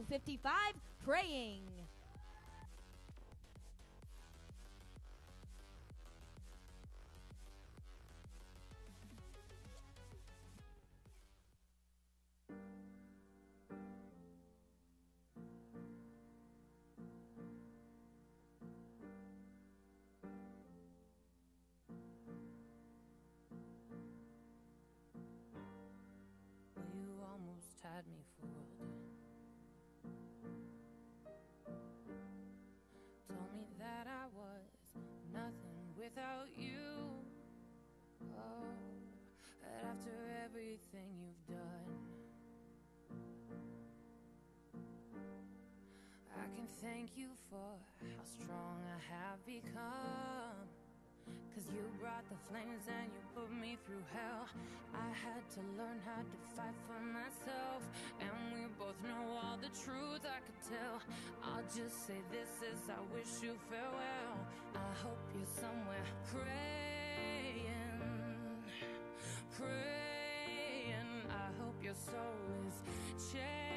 to 55, Praying. You almost had me fooled. Told me that I was nothing without you. Oh, but after everything you've done, I can thank you for how strong I have become. 'Cause you brought the flames and you put me through hell. I had to learn how to fight for myself, and we both know all the truth I could tell. I'll just say this as I wish you farewell. I hope you're somewhere praying, praying. I hope your soul is changed.